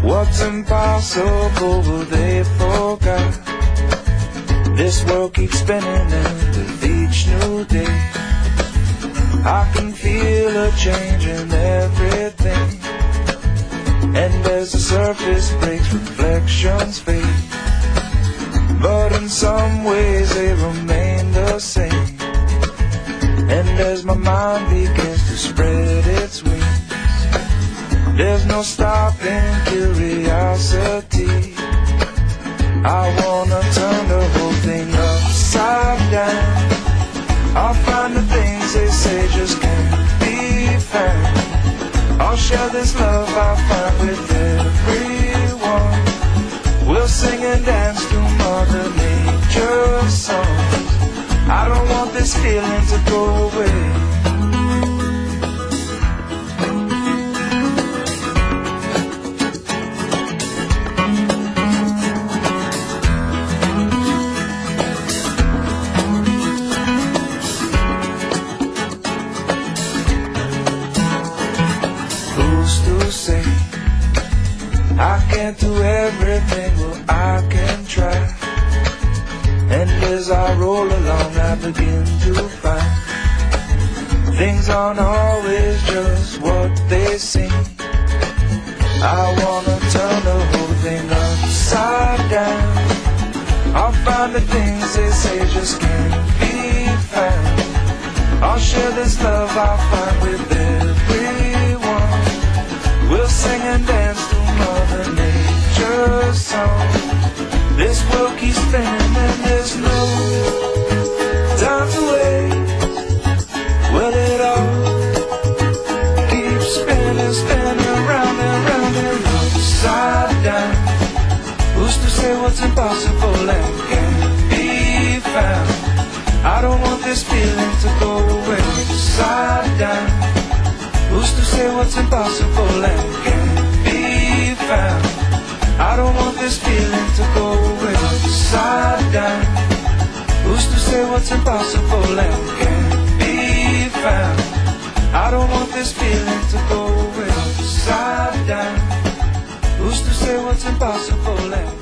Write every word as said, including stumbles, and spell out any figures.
What's impossible they forgot. This world keeps spinning and with each new day I can feel a change in everything. And as the surface breaks, reflections fade, but in some ways they remain the same. And as my mind begins to spread its wings, there's no stopping curiosity. I wanna turn the whole thing upside down. I'll find the things they say just can't be found. I'll share this love I find with everyone. We'll sing and dance to Mother Nature's songs. I don't want this feeling to go away. To say I can't do everything, well I can try. And as I roll along I begin to find things aren't always just what they seem. I wanna turn the whole thing upside down. I'll find the things they say just can't be found. I'll share this love I find with everyone. We'll sing and dance to Mother Nature's song. This world keeps spinning and there's no time to wait. Well, it all keeps spinning, spinning round and round and upside down. Who's to say what's impossible and can't be found? I don't want this feeling to go away. Upside down. Who's to say what's impossible and can't be found? I don't want this feeling to go away. Upside down. Who's to say what's impossible and can't be found? I don't want this feeling to go away. Upside down. Who's to say what's impossible and